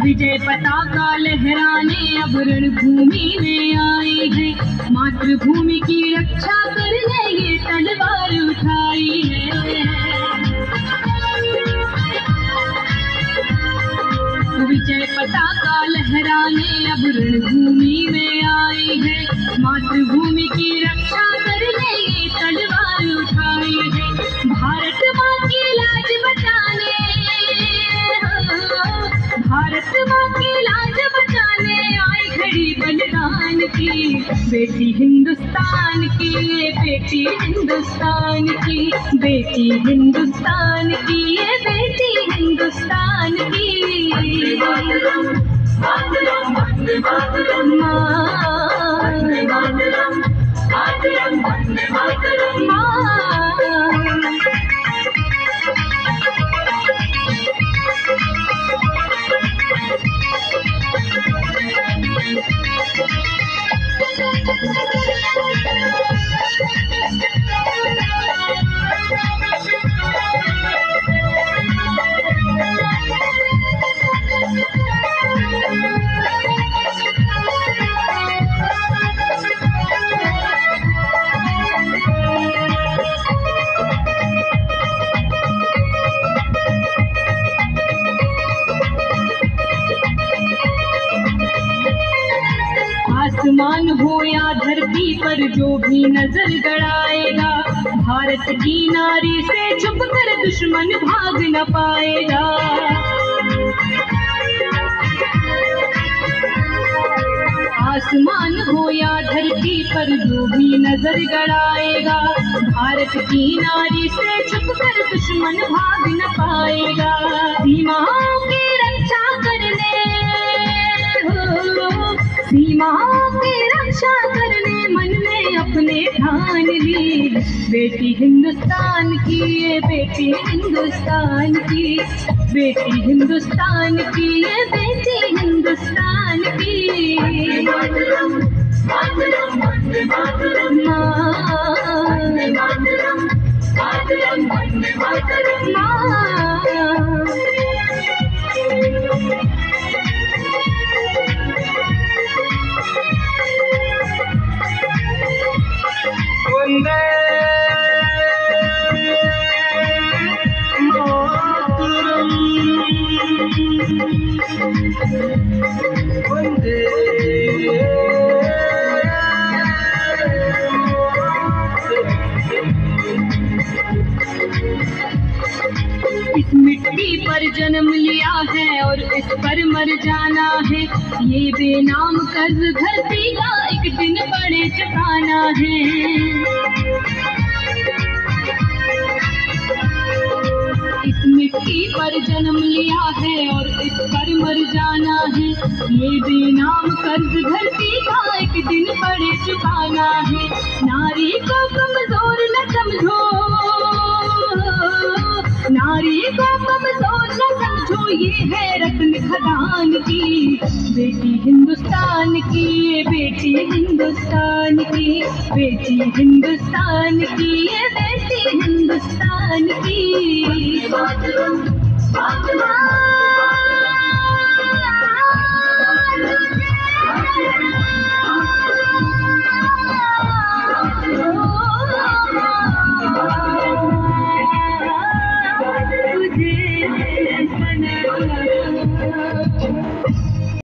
विजय पताका लहराने अब रणभूमि में आए हैं। मातृभूमि की रक्षा करने ये तलवार उठाई है। विजय पताका लहराने अब रणभूमि में आए हैं। मातृभूमि की रक्षा करने ये तलवार उठाई है। भारत माँ की लाज बचाने, भारत माँ की लाज बचाने आई खड़ी बलिदान की बेटी हिंदुस्तान की, ये बेटी हिंदुस्तान की, बेटी हिंदुस्तान की, ये बेटी हिंदुस्तान की। मातरम मातरम वंदे मातरम, वंदे मातरम, मातरम वंदे मातरम। आसमान हो या धरती पर जो भी नजर गड़ाएगा, भारत की नारी से छुप कर दुश्मन भाग न पाएगा। आसमान हो या धरती पर जो भी नजर गड़ाएगा, भारत की नारी से छुप कर दुश्मन भाग न पाएगा। सीमाओं की रक्षा करने, सीमाओं की रक्षा करने मन में अपने ठान ली बेटी हिंदुस्तान की, ये बेटी हिंदुस्तान की, बेटी हिंदुस्तान की, ये बेटी हिंदुस्तान की। मातरम मातरम वंदे मातरम, वंदे मातरम, मातरम वंदे मातरम। इस मिट्टी पर जन्म लिया है और इस पर मर जाना है। ये बेनाम कर्ज धरती का एक दिन बड़े चुकाना है। इस मिट्टी पर जन्म लिया है और इस पर मर जाना है। ये बेनाम कर्ज धरती का एक दिन बड़े चुकाना है। नारी को कमजोर न समझो, नारी को कमजोर न समझो, ये है रत्न खदान की बेटी हिंदुस्तान की, ये बेटी हिंदुस्तान की, बेटी हिंदुस्तान की, ये बेटी हिंदुस्तान की। मातरम मातरम